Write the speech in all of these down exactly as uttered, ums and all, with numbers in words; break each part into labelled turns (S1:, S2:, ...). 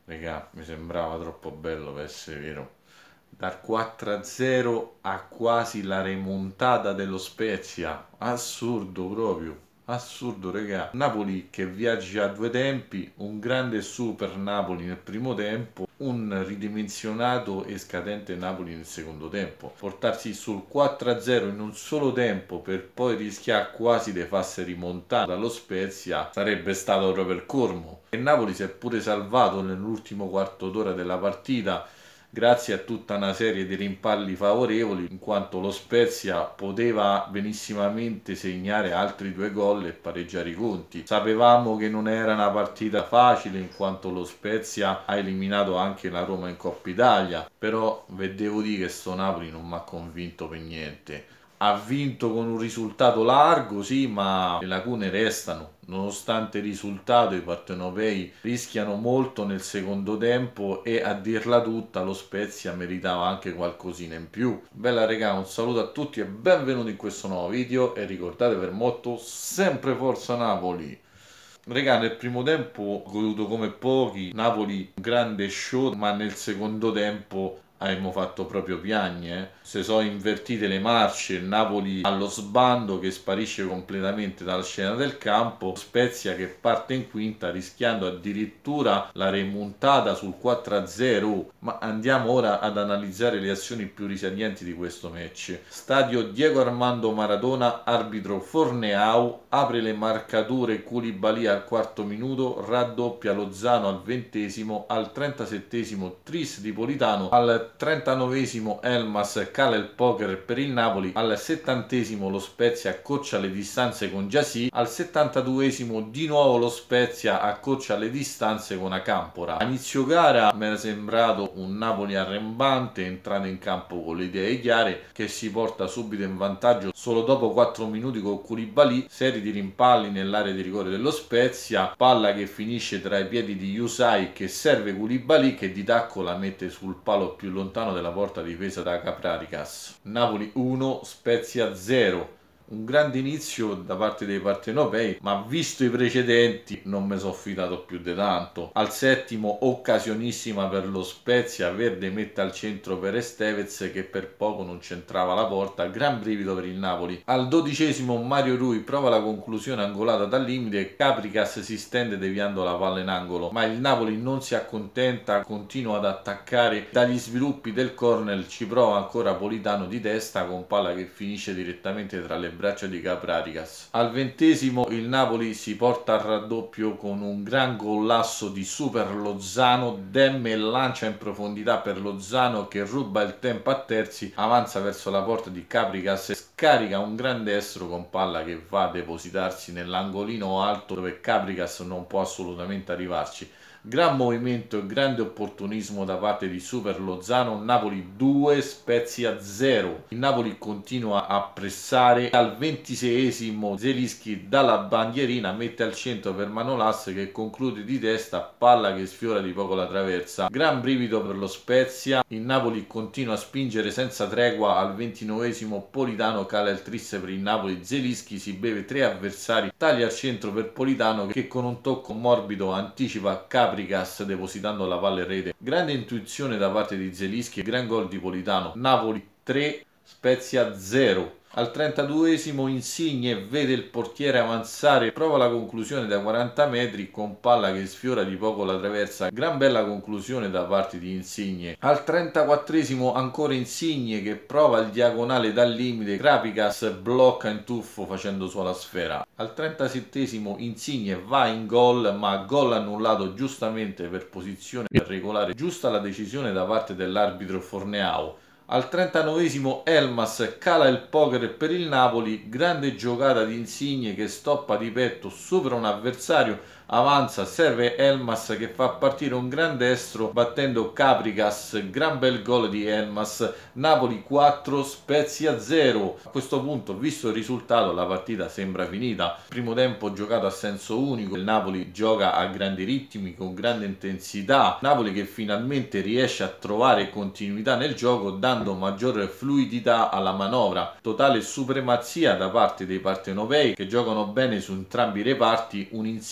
S1: Regà, mi sembrava troppo bello per essere vero. Dal quattro a zero a quasi la remontata dello Spezia. Assurdo proprio. Assurdo, regà. Napoli che viaggia a due tempi, un grande e super Napoli nel primo tempo, un ridimensionato e scadente Napoli nel secondo tempo. Portarsi sul quattro a zero in un solo tempo per poi rischiare quasi di farsi rimontare dallo Spezia sarebbe stato proprio il colmo. E Napoli si è pure salvato nell'ultimo quarto d'ora della partita grazie a tutta una serie di rimpalli favorevoli, in quanto lo Spezia poteva benissimamente segnare altri due gol e pareggiare i conti. Sapevamo che non era una partita facile, in quanto lo Spezia ha eliminato anche la Roma in Coppa Italia, però vedevo di che sto Napoli non mi ha convinto per niente. Ha vinto con un risultato largo, sì, ma le lacune restano. Nonostante il risultato, i partenopei rischiano molto nel secondo tempo e a dirla tutta lo Spezia meritava anche qualcosina in più. Bella regà, un saluto a tutti e benvenuti in questo nuovo video e ricordate per motto sempre Forza Napoli! Regà, nel primo tempo ho goduto come pochi, Napoli un grande show, ma nel secondo tempo abbiamo fatto proprio piagni, eh. Se sono invertite le marce, il Napoli allo sbando che sparisce completamente dalla scena del campo, Spezia che parte in quinta rischiando addirittura la remontata sul quattro a zero. Ma andiamo ora ad analizzare le azioni più risalienti di questo match. Stadio Diego Armando Maradona, arbitro Forneau, apre le marcature Koulibaly al quarto minuto, raddoppia Lozano al ventesimo, al trentasettesimo Tris di Politano, al trentanovesimo Elmas cala il poker per il Napoli, al settantesimo lo Spezia accorcia le distanze con Giasì, al settantaduesimo di nuovo lo Spezia accorcia le distanze con Acampora. A inizio gara mi era sembrato un Napoli arrembante, entrato in campo con le idee chiare, che si porta subito in vantaggio solo dopo quattro minuti con Koulibaly, serie di rimpalli nell'area di rigore dello Spezia, palla che finisce tra i piedi di Yusai che serve Koulibaly che di tacco la mette sul palo più lontano della porta difesa da Capraricas. Napoli uno, Spezia zero. Un grande inizio da parte dei partenopei, ma visto i precedenti non mi sono fidato più di tanto. Al settimo occasionissima per lo Spezia, Verde mette al centro per Estevez che per poco non centrava la porta, gran brivido per il Napoli. Al dodicesimo Mario Rui prova la conclusione angolata dal limite e Capricas si stende deviando la palla in angolo, ma il Napoli non si accontenta, continua ad attaccare. Dagli sviluppi del corner ci prova ancora Politano di testa con palla che finisce direttamente tra le braccia di Capraricas. Al ventesimo il Napoli si porta al raddoppio con un gran collasso di Super Lozano, Demme lancia in profondità per Lozano che ruba il tempo a terzi, avanza verso la porta di Capricas e scarica un gran destro con palla che va a depositarsi nell'angolino alto dove Capricas non può assolutamente arrivarci. Gran movimento e grande opportunismo da parte di Super Lozano, Napoli due, Spezia zero. Il Napoli continua a pressare, al ventiseiesimo Zelischi dalla bandierina mette al centro per Manolas che conclude di testa, palla che sfiora di poco la traversa. Gran brivido per lo Spezia, il Napoli continua a spingere senza tregua, al ventinovesimo Politano cala il tris per il Napoli, Zelischi si beve tre avversari, taglia al centro per Politano che con un tocco morbido anticipa Capricas depositando la palla in rete. Grande intuizione da parte di Zelischi e gran gol di Politano. Napoli tre, Spezia zero. Al trentaduesimo Insigne vede il portiere avanzare, prova la conclusione da quaranta metri con palla che sfiora di poco la traversa. Gran bella conclusione da parte di Insigne. Al trentaquattresimo ancora Insigne che prova il diagonale dal limite, Capricas blocca in tuffo facendo sua la sfera. Al trentasettesimo Insigne va in gol, ma gol annullato giustamente per posizione irregolare, giusta la decisione da parte dell'arbitro Forneau. Al trentanovesimo Elmas cala il poker per il Napoli, grande giocata di Insigne che stoppa di petto, supera un avversario, avanza, serve Elmas che fa partire un gran destro battendo Capricas, gran bel gol di Elmas. Napoli quattro, Spezia zero. A questo punto, visto il risultato, la partita sembra finita. Primo tempo giocato a senso unico, il Napoli gioca a grandi ritmi, con grande intensità. Napoli che finalmente riesce a trovare continuità nel gioco, dando maggiore fluidità alla manovra. Totale supremazia da parte dei partenopei che giocano bene su entrambi i reparti, un Insigne di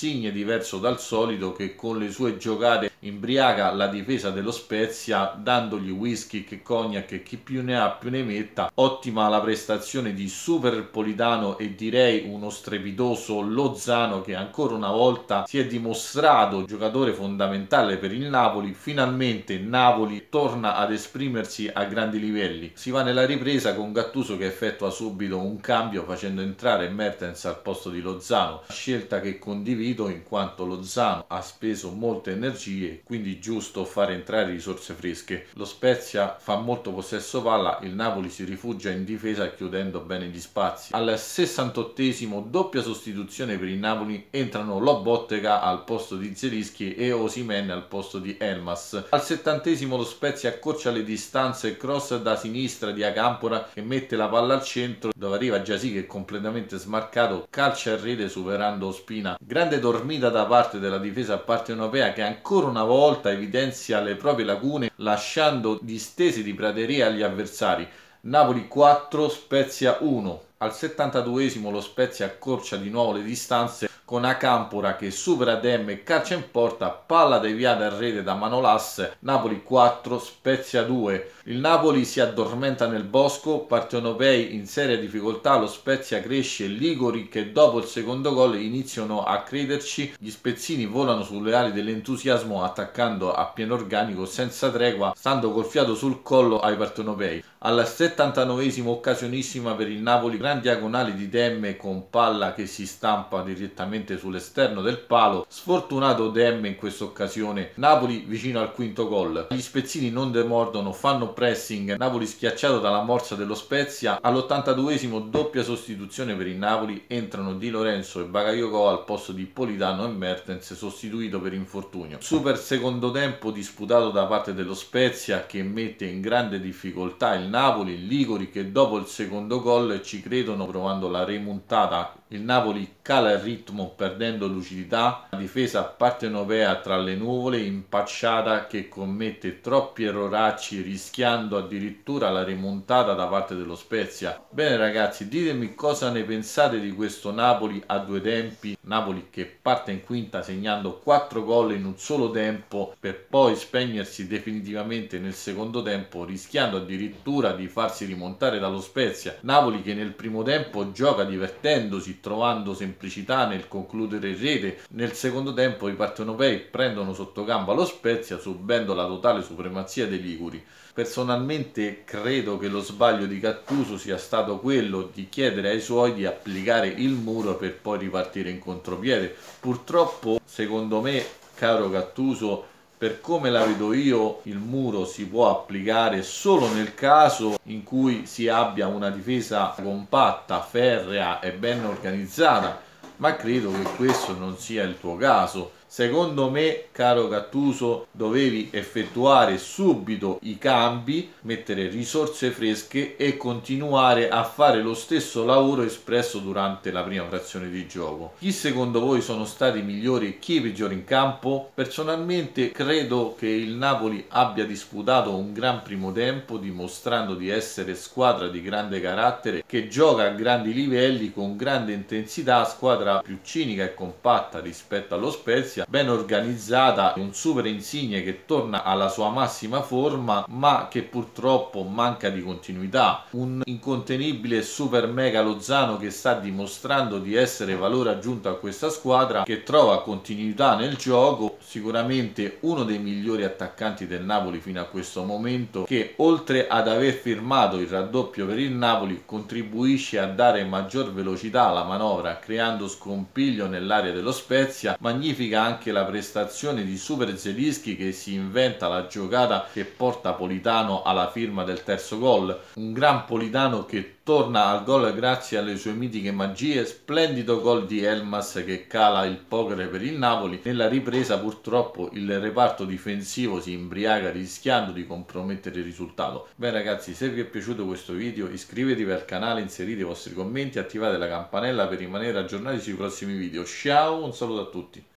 S1: diverso dal solito, che con le sue giocate imbriaca la difesa dello Spezia, dandogli whisky, che cognac e chi più ne ha più ne metta. Ottima la prestazione di Super Politano e direi uno strepitoso Lozano, che ancora una volta si è dimostrato giocatore fondamentale per il Napoli. Finalmente Napoli torna ad esprimersi a grandi livelli. Si va nella ripresa con Gattuso che effettua subito un cambio facendo entrare Mertens al posto di Lozano, scelta che condivido in quanto Lozano ha speso molte energie, quindi giusto fare entrare risorse fresche. Lo Spezia fa molto possesso palla, il Napoli si rifugia in difesa chiudendo bene gli spazi. Al sessantottesimo doppia sostituzione per il Napoli, entrano Lobotka al posto di Zielinski e Osimhen al posto di Elmas. Al settantesimo lo Spezia accorcia le distanze, cross da sinistra di Acampora che mette la palla al centro dove arriva Gyasi che è completamente smarcato, calcia a rete superando Ospina. Grande dormita da parte della difesa partenopea che ancora una volta evidenzia le proprie lacune lasciando distese di prateria agli avversari. Napoli quattro, Spezia uno. Al settantaduesimo lo Spezia accorcia di nuovo le distanze con Acampora che supera Dem e calcia in porta, palla deviata a rete da Manolas. Napoli quattro, Spezia due. Il Napoli si addormenta nel bosco, partenopei in seria difficoltà, lo Spezia cresce, Ligori che dopo il secondo gol iniziano a crederci, gli spezzini volano sulle ali dell'entusiasmo attaccando a pieno organico senza tregua, stando col fiato sul collo ai partenopei. Al settantanovesimo occasionissima per il Napoli, gran diagonale di Demme con palla che si stampa direttamente sull'esterno del palo, sfortunato Demme in questa occasione. Napoli vicino al quinto gol, gli spezzini non demordono, fanno pressing, Napoli schiacciato dalla morsa dello Spezia. All'ottantaduesimo doppia sostituzione per il Napoli, entrano Di Lorenzo e Bakayoko al posto di Politano e Mertens sostituito per infortunio. Super secondo tempo disputato da parte dello Spezia che mette in grande difficoltà il Napoli, Ligori che dopo il secondo gol ci credono provando la remontata. Il Napoli cala il ritmo perdendo lucidità, la difesa partenopea tra le nuvole, impacciata che commette troppi erroracci rischiando addirittura la remontata da parte dello Spezia. Bene ragazzi, ditemi cosa ne pensate di questo Napoli a due tempi, Napoli che parte in quinta segnando quattro gol in un solo tempo per poi spegnersi definitivamente nel secondo tempo rischiando addirittura di farsi rimontare dallo Spezia. Napoli che nel primo tempo gioca divertendosi, trovando semplicità nel concludere in rete. Nel secondo tempo i partenopei prendono sotto gamba lo Spezia subendo la totale supremazia dei liguri. Personalmente credo che lo sbaglio di Gattuso sia stato quello di chiedere ai suoi di applicare il muro per poi ripartire in contropiede. Purtroppo secondo me, caro Gattuso, per come la vedo io, il muro si può applicare solo nel caso in cui si abbia una difesa compatta, ferrea e ben organizzata, ma credo che questo non sia il tuo caso. Secondo me, caro Gattuso, dovevi effettuare subito i cambi, mettere risorse fresche e continuare a fare lo stesso lavoro espresso durante la prima frazione di gioco. Chi secondo voi sono stati i migliori e chi i peggiori in campo? Personalmente credo che il Napoli abbia disputato un gran primo tempo, dimostrando di essere squadra di grande carattere, che gioca a grandi livelli, con grande intensità, squadra più cinica e compatta rispetto allo Spezia, ben organizzata, un super Insigne che torna alla sua massima forma ma che purtroppo manca di continuità, un incontenibile super mega Lozano che sta dimostrando di essere valore aggiunto a questa squadra, che trova continuità nel gioco, sicuramente uno dei migliori attaccanti del Napoli fino a questo momento, che oltre ad aver firmato il raddoppio per il Napoli contribuisce a dare maggior velocità alla manovra creando scompiglio nell'area dello Spezia. Magnifica anche la prestazione di Super Zielinski che si inventa la giocata che porta Politano alla firma del terzo gol, un gran Politano che torna al gol grazie alle sue mitiche magie. Splendido gol di Elmas che cala il poker per il Napoli. Nella ripresa purtroppo il reparto difensivo si imbriaca rischiando di compromettere il risultato. Bene ragazzi, se vi è piaciuto questo video iscrivetevi al canale, inserite i vostri commenti, attivate la campanella per rimanere aggiornati sui prossimi video. Ciao, un saluto a tutti.